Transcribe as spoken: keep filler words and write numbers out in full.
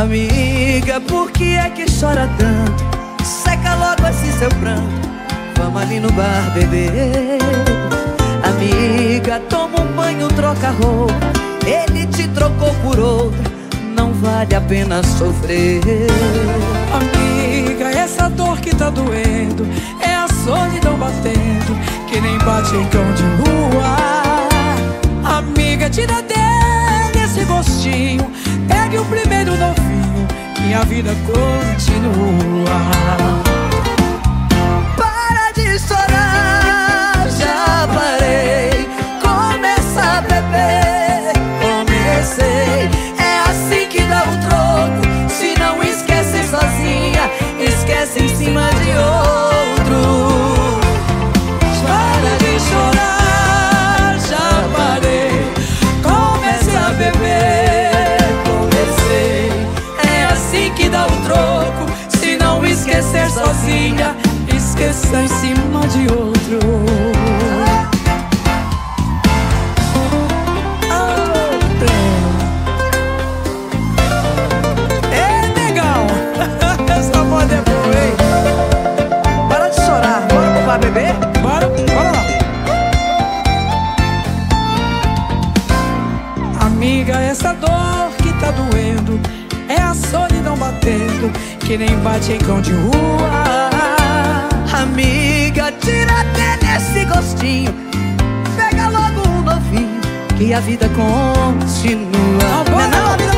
Amiga, por que é que chora tanto? Seca logo esse seu pranto, vamos ali no bar beber. Amiga, toma um banho, troca roupa, ele te trocou por outra, não vale a pena sofrer. Amiga, essa dor que tá doendo é a solidão batendo, que nem bate em cão de rua. Amiga, tira dele esse gostinho, pegue o primeiro novinho, que a vida continua. Para de chorar, já parei. Começa a beber, comecei. É assim que dá o troco, se não esquece sozinha, esquece em cima de outro. Para de chorar, já parei. Comecei a beber, comecei. É assim que dá o troco, se não esquecer sozinha, Esqueça em cima de outro. É legal. Essa moda é boa, hein? Para de chorar, bora pro bar beber? Bora, bora lá. Amiga, essa dor que tá doendo é a solidão batendo, que nem bate em cão de rua. Amiga, tira dele esse gostinho, pega logo um novinho, que a vida continua. Não, bora, não,